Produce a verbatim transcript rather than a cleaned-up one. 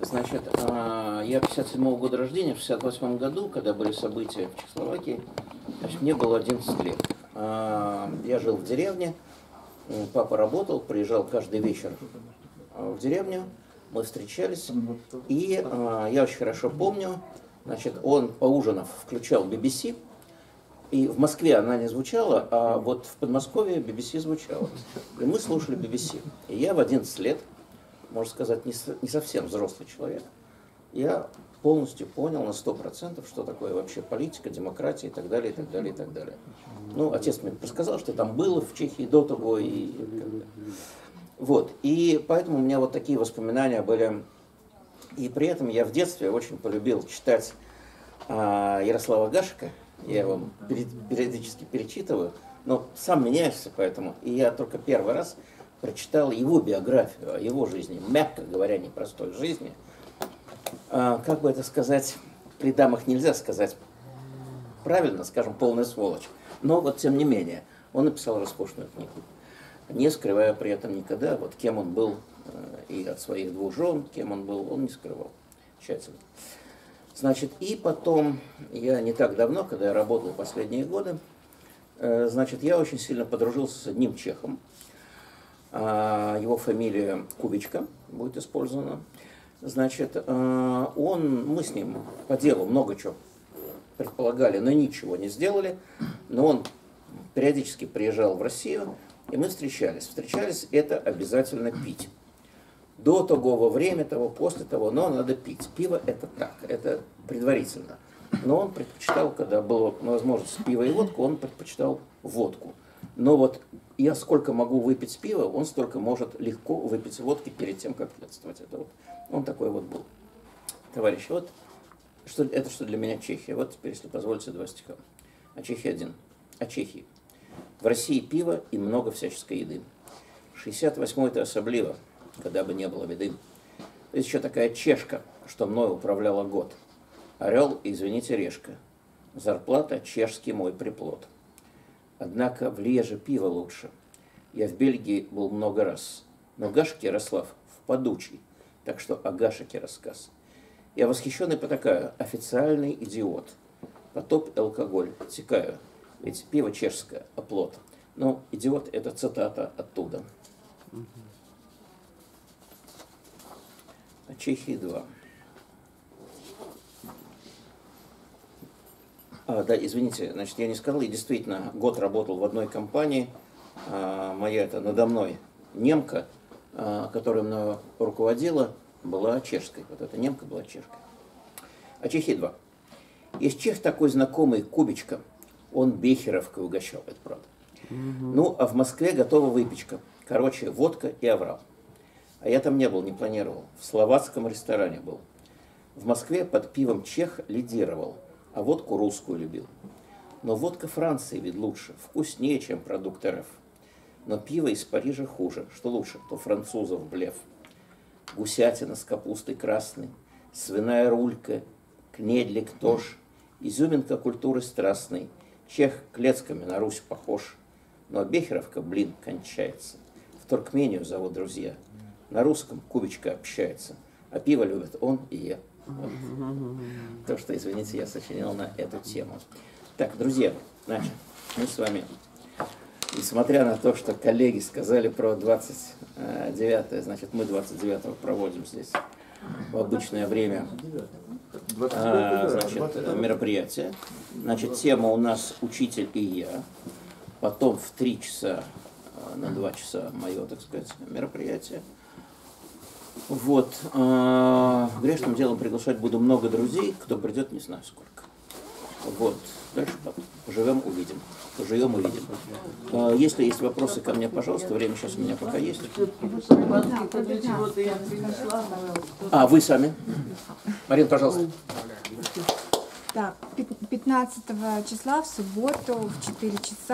Значит, я пятьдесят седьмого года рождения, в шестьдесят восьмом году, когда были события в Чехословакии, значит, мне было одиннадцать лет. Я жил в деревне, папа работал, приезжал каждый вечер в деревню, мы встречались, и я очень хорошо помню, значит, он, поужинав, включал би би си, и в Москве она не звучала, а вот в Подмосковье би би си звучала. И мы слушали би би си. И я в одиннадцать лет, можно сказать, не, не совсем взрослый человек, я полностью понял на сто процентов, что такое вообще политика, демократия и так далее, и так далее, и так далее. Ну, отец мне рассказал, что там было в Чехии до того и, и так далее. Вот. И поэтому у меня вот такие воспоминания были. И при этом я в детстве очень полюбил читать а, Ярослава Гашека. Я его периодически перечитываю, но сам меняешься, поэтому. И я только первый раз прочитал его биографию о его жизни, мягко говоря, непростой жизни. А, как бы это сказать, при дамах нельзя сказать правильно, скажем, полная сволочь. Но вот тем не менее, он написал роскошную книгу, не скрывая при этом никогда, вот кем он был и от своих двух жен, кем он был, он не скрывал тщательно. Значит, и потом, я не так давно, когда я работал последние годы, значит, я очень сильно подружился с одним чехом. Его фамилия Кубичка будет использована. Значит, он, мы с ним по делу много чего предполагали, но ничего не сделали. Но он периодически приезжал в Россию, и мы встречались. Встречались это обязательно пить. До того, во время того, после того, но надо пить. Пиво это так, это предварительно. Но он предпочитал, когда была возможность пива и водку, он предпочитал водку. Но вот я сколько могу выпить пива, он столько может легко выпить водки перед тем, как пьянствовать. Это вот, он такой вот был. Товарищи, вот что, это что для меня Чехия. Вот теперь, если позволите, два стиха. О Чехии один. О Чехии. В России пиво и много всяческой еды. шестьдесят восьмой-то особливо, когда бы не было беды. Есть еще такая чешка, что мною управляла год. Орел, извините, решка. Зарплата чешский мой приплод. Однако в Леже пиво лучше. Я в Бельгии был много раз. Но Гашек Ярослав в подучий. Так что о Гашеке рассказ. Я восхищенный потакаю, официальный идиот. Потоп и алкоголь, текаю. Ведь пиво чешское, оплот. Но идиот – это цитата оттуда. О Чехии два. А, да, извините, значит, я не сказал, я действительно год работал в одной компании. А, моя это надо мной немка, а, которая мною руководила, была чешской. Вот эта немка была чешкой. О Чехии два. Есть чех такой знакомый, Кубичка. Он Бехеровкой угощал, это правда. Угу. Ну, а в Москве готова выпечка. Короче, водка и аврал. А я там не был, не планировал. В словацком ресторане был. В Москве под пивом чех лидировал, а водку русскую любил. Но водка Франции ведь лучше, вкуснее, чем продукт эр эф. Но пиво из Парижа хуже. Что лучше, то французов блеф. Гусятина с капустой красной, свиная рулька, кнедлик тож, изюминка культуры страстной. Чех клетками на Русь похож. Но Бехеровка, блин, кончается. В Туркмению зовут друзья. На русском Кубичка общается. А пиво любят он и я. Вот. То, что, извините, я сочинил на эту тему. Так, друзья, значит, мы с вами, несмотря на то, что коллеги сказали про двадцать девятое, значит, мы двадцать девятого проводим здесь в обычное время а, значит, мероприятие. Значит, тема у нас «Учитель и я». Потом в три часа, на два часа мое, так сказать, мероприятие. Вот. А, грешным делом приглашать буду много друзей. Кто придет, не знаю сколько. Вот. Дальше поживем, увидим. Поживем, увидим. А, если есть вопросы ко мне, пожалуйста, время сейчас у меня пока есть. А, вы сами? Марина, пожалуйста. Так, пятнадцатого числа в субботу в четыре часа